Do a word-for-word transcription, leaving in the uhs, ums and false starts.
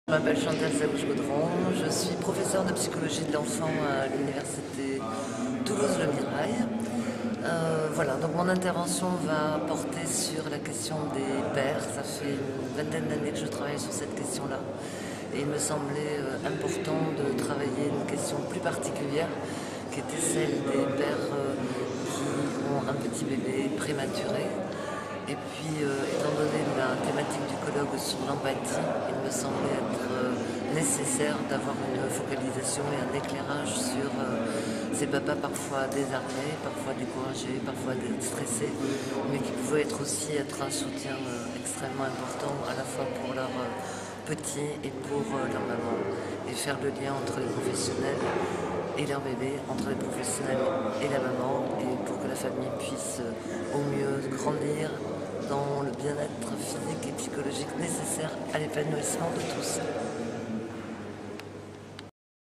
Je m'appelle Chantal Sabouche-Gaudron, je suis professeure de psychologie de l'enfant à l'université Toulouse-Le Mirail. Euh, voilà, donc mon intervention va porter sur la question des pères. Ça fait une vingtaine d'années que je travaille sur cette question-là. Et il me semblait euh, important de travailler une question plus particulière, qui était celle des pères euh, qui ont un petit bébé prématuré. Et puis, euh, étant donné la thématique du colloque sur l'empathie, il me semblait être euh, nécessaire d'avoir une focalisation et un éclairage sur euh, ces papas parfois désarmés, parfois découragés, parfois stressés, mais qui pouvaient être aussi être un soutien euh, extrêmement important à la fois pour leurs euh, petits et pour euh, leur maman, et faire le lien entre les professionnels et leur bébé, entre les professionnels et la maman, et pour que la famille puisse euh, au mieux grandir dans le bien-être physique et psychologique nécessaire à l'épanouissement de tous.